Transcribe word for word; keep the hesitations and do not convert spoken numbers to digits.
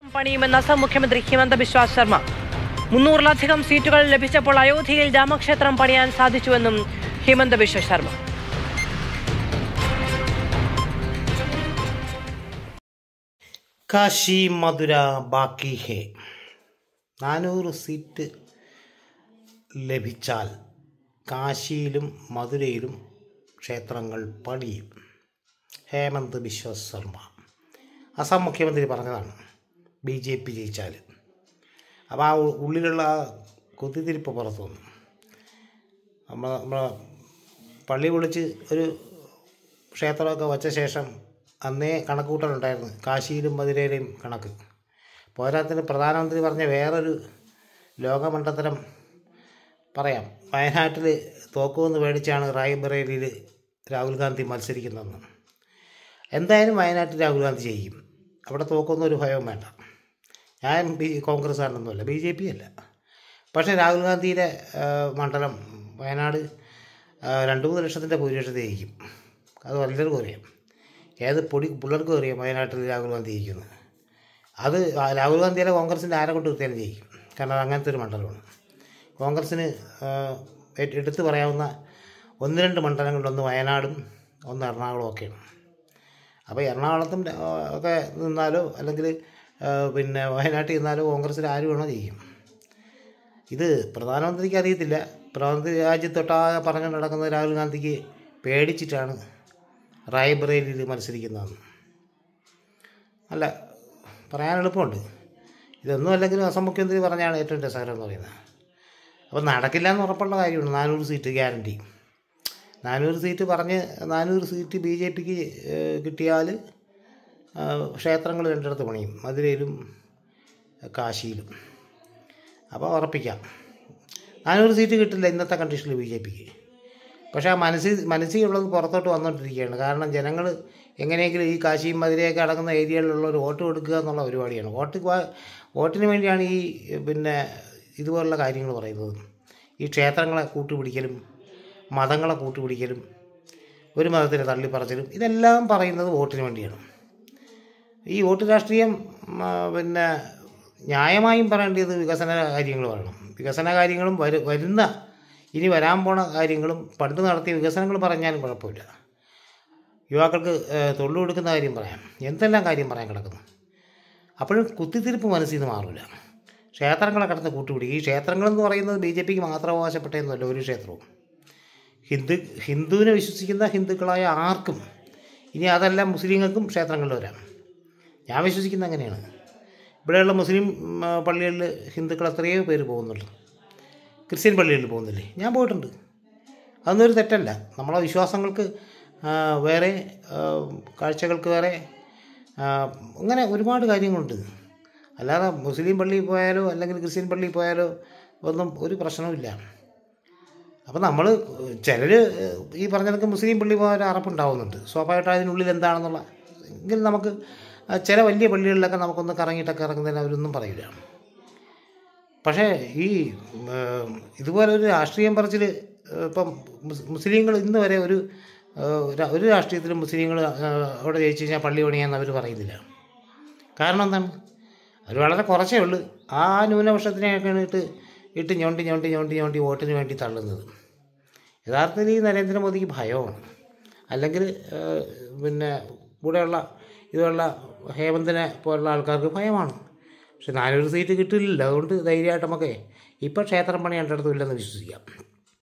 പണിയുമെന്ന് അസം മുഖ്യമന്ത്രി ഹിമന്ത ബിശ്വ ശർമ്മ. മുന്നൂറിലധികം സീറ്റുകൾ ലഭിച്ചപ്പോൾ അയോധ്യയിൽ രാമക്ഷേത്രം പണിയാൻ സാധിച്ചുവെന്നും ഹിമന്ത ബിശ്വ ശർമ്മ. കാശി മധുര ബാക്കി ഹേ. നാനൂറ് സീറ്റ് ലഭിച്ചാൽ കാശിയിലും മധുരയിലും ക്ഷേത്രങ്ങൾ പണിയും. ഹേമന്ത് ബിശ്വ ശർമ്മ അസം മുഖ്യമന്ത്രി പറഞ്ഞതാണ്. ബി ജെ പി ജയിച്ചാൽ അപ്പോൾ ആ ഉള്ളിലുള്ള കുത്തിത്തിരിപ്പ് പുറത്തു വന്നു. നമ്മൾ നമ്മളെ പള്ളി വിളിച്ച് ഒരു ക്ഷേത്രമൊക്കെ വച്ച ശേഷം അന്നേ കണക്ക് കൂട്ടലുണ്ടായിരുന്നു, കാശിയിലും മധുരയിലെയും കണക്ക്. പോരാത്തിന് പ്രധാനമന്ത്രി പറഞ്ഞ വേറൊരു ലോകമണ്ഡലം പറയാം. വയനാട്ടിൽ തോക്കുമെന്ന് പേടിച്ചാണ് റായ്ബറേലിയിൽ രാഹുൽ ഗാന്ധി മത്സരിക്കുന്നതെന്ന്. എന്തായാലും വയനാട്ടിൽ രാഹുൽ ഗാന്ധി ചെയ്യും. അവിടെ തോക്കൊന്നും ഒരു ഭയവും വേണ്ട. ഞാൻ ബി കോൺഗ്രസ്സുകാരനൊന്നുമല്ല, ബി ജെ പി അല്ല. പക്ഷേ രാഹുൽ ഗാന്ധിയുടെ മണ്ഡലം വയനാട് രണ്ട് മൂന്ന് ലക്ഷത്തിൻ്റെ ഭൂരിപക്ഷത്തെ ജയിക്കും. അത് എല്ലാവർക്കും അറിയാം. ഏത് പൊടി പിള്ളേർക്കും അറിയാം വയനാട്ടിൽ രാഹുൽ ഗാന്ധി ജയിക്കുന്നത്. അത് രാഹുൽ ഗാന്ധിയുടെ കോൺഗ്രസിൻ്റെ ആരെ കൊണ്ട് നിർത്തിയാലും ജയിക്കും. കാരണം അത് അങ്ങനത്തെ ഒരു മണ്ഡലമാണ്. കോൺഗ്രസ്സിന് എടുത്തു പറയാവുന്ന ഒന്ന് രണ്ട് മണ്ഡലങ്ങളിലൊന്ന് വയനാടും ഒന്ന് എറണാകുളം ഒക്കെയാണ്. അപ്പോൾ എറണാകുളത്തും ഒക്കെ നിന്നാലോ അല്ലെങ്കിൽ പിന്നെ വയനാട്ടിൽ നിന്നാലോ കോൺഗ്രസ്സിൽ ആര് വേണോ ചെയ്യും. ഇത് പ്രധാനമന്ത്രിക്ക് അറിയത്തില്ല. പ്രധാനമന്ത്രി രാജ്യത്തൊട്ടാകെ പറഞ്ഞു നടക്കുന്ന രാഹുൽ ഗാന്ധിക്ക് പേടിച്ചിട്ടാണ് റായ്ബറേലിയിൽ മത്സരിക്കുന്നതെന്ന്. അല്ല, പറയാൻ എളുപ്പമുണ്ട്. ഇതൊന്നും അല്ലെങ്കിലും അസം മുഖ്യമന്ത്രി പറഞ്ഞാണ് ഏറ്റവും രസകരം എന്ന് പറയുന്നത്. അപ്പോൾ നടക്കില്ല എന്ന് ഉറപ്പുള്ള കാര്യമാണ്. നാനൂറ് സീറ്റ് ഗ്യാരണ്ടി. നാനൂറ് സീറ്റ് പറഞ്ഞ് നാനൂറ് സീറ്റ് ബി ജെ പിക്ക് കിട്ടിയാൽ ക്ഷേത്രങ്ങൾ രണ്ടിടത്ത് പണിയും, മധുരയിലും കാശിയിലും. അപ്പോൾ ഉറപ്പിക്കാം നാനൂറ് സീറ്റ് കിട്ടില്ല ഇന്നത്തെ കണ്ടീഷനിൽ ബി ജെ പിക്ക്. പക്ഷേ ആ മനസ്സിൽ മനസ്സിലുള്ളത് പുറത്തോട്ട് വന്നുകൊണ്ടിരിക്കുകയാണ്. കാരണം ജനങ്ങൾ എങ്ങനെയെങ്കിലും ഈ കാശിയും മധുരയൊക്കെ അടങ്ങുന്ന ഏരിയകളിലുള്ളവർ വോട്ട് കൊടുക്കുക എന്നുള്ള പരിപാടിയാണ്. വോട്ട് വോട്ടിന് വേണ്ടിയാണ് ഈ പിന്നെ ഇതുപോലുള്ള കാര്യങ്ങൾ പറയുന്നത്. ഈ ക്ഷേത്രങ്ങളെ കൂട്ടുപിടിക്കലും മതങ്ങളെ കൂട്ടുപിടിക്കലും ഒരു മതത്തിനെ തള്ളിപ്പറച്ചിലും ഇതെല്ലാം പറയുന്നത് വോട്ടിന് വേണ്ടിയാണ്. ഈ വോട്ട് രാഷ്ട്രീയം പിന്നെ ന്യായമായും പറയേണ്ടത് വികസന കാര്യങ്ങൾ പറയണം. വികസന കാര്യങ്ങളും വരു വരുന്ന ഇനി വരാൻ പോണ കാര്യങ്ങളും പണ്ട് നടത്തിയ വികസനങ്ങൾ പറഞ്ഞാലും കുഴപ്പമില്ല. യുവാക്കൾക്ക് തൊഴിൽ കൊടുക്കുന്ന കാര്യം പറയാം, എന്തെല്ലാം കാര്യം പറയാൻ കിടക്കുന്നു. അപ്പോഴും കുത്തിത്തിരിപ്പ് മനസ്സിൽ നിന്ന് മാറില്ല. ക്ഷേത്രങ്ങളെ കടന്ന് കൂട്ടുപിടിക്കും. ഈ ക്ഷേത്രങ്ങളെന്ന് പറയുന്നത് ബി ജെ പിക്ക് മാത്രം അവകാശപ്പെട്ടതെന്നല്ല ഒരു ക്ഷേത്രവും. ഹിന്ദു ഹിന്ദുവിനെ വിശ്വസിക്കുന്ന ഹിന്ദുക്കളായ ആർക്കും, ഇനി അതല്ല മുസ്ലിങ്ങൾക്കും ക്ഷേത്രങ്ങളിൽ വരാം. ഞാൻ വിശ്വസിക്കുന്നത് അങ്ങനെയാണ്. ഇവിടെയുള്ള മുസ്ലിം പള്ളികളിൽ ഹിന്ദുക്കൾ എത്രയോ പേര് പോകുന്നുള്ളൂ. ക്രിസ്ത്യൻ പള്ളികളിൽ പോകുന്നില്ലേ? ഞാൻ പോയിട്ടുണ്ട്. അതൊന്നും ഒരു തെറ്റല്ല. നമ്മളെ വിശ്വാസങ്ങൾക്ക് വേറെ, കാഴ്ചകൾക്ക് വേറെ, അങ്ങനെ ഒരുപാട് കാര്യങ്ങളുണ്ട്. അല്ലാതെ മുസ്ലിം പള്ളിയിൽ പോയാലോ അല്ലെങ്കിൽ ക്രിസ്ത്യൻ പള്ളിയിൽ പോയാലോ ഒന്നും ഒരു പ്രശ്നവുമില്ല. അപ്പോൾ നമ്മൾ ചിലർ ഈ പറഞ്ഞതൊക്കെ മുസ്ലിം പള്ളി പോയാൽ അറപ്പുണ്ടാവുന്നുണ്ട്. സ്വാഭാവികമായിട്ട് അതിനുള്ളിൽ എന്താണെന്നുള്ള എങ്കിൽ നമുക്ക് ചില വലിയ പള്ളികളിലൊക്കെ നമുക്കൊന്ന് കറങ്ങിയിട്ടൊക്കെ ഇറങ്ങുന്നതിന് അവരൊന്നും പറയില്ല. പക്ഷേ ഈ ഇതുപോലെ ഒരു രാഷ്ട്രീയം പറച്ചിൽ ഇപ്പം മുസ്ലിങ്ങൾ ഇന്ന് വരെ ഒരു ഒരു രാഷ്ട്രീയത്തിലും മുസ്ലിങ്ങൾ അവിടെ ജയിച്ചു കഴിഞ്ഞാൽ പള്ളി പണിയാന്ന് അവർ പറയുന്നില്ല. കാരണം എന്താണ്? അവർ വളരെ കുറച്ചേ ഉള്ളൂ. ആ ന്യൂനപക്ഷത്തിനെയൊക്കെയാണ് ഇട്ട് ഇട്ട് ഞൊണ്ടി ഞൊണ്ടി ഞൊണ്ടി ഞൊണ്ടി വോട്ടിന് വേണ്ടി തള്ളുന്നത്. യഥാർത്ഥത്തിൽ ഈ നരേന്ദ്രമോദിക്ക് ഭയമാണ്. അല്ലെങ്കിൽ പിന്നെ കൂടെയുള്ള ഇതുള്ള ഹേമന്തിനെ പോലുള്ള ആൾക്കാർക്ക് ഭയമാണ്. പക്ഷെ നാനൂറ് സീറ്റ് കിട്ടില്ലല്ലോ. അതുകൊണ്ട് ധൈര്യമായിട്ട് നമുക്ക് ഇപ്പം ക്ഷേത്രം പണി രണ്ടിടത്തും ഇല്ലെന്ന് വിശ്വസിക്കാം.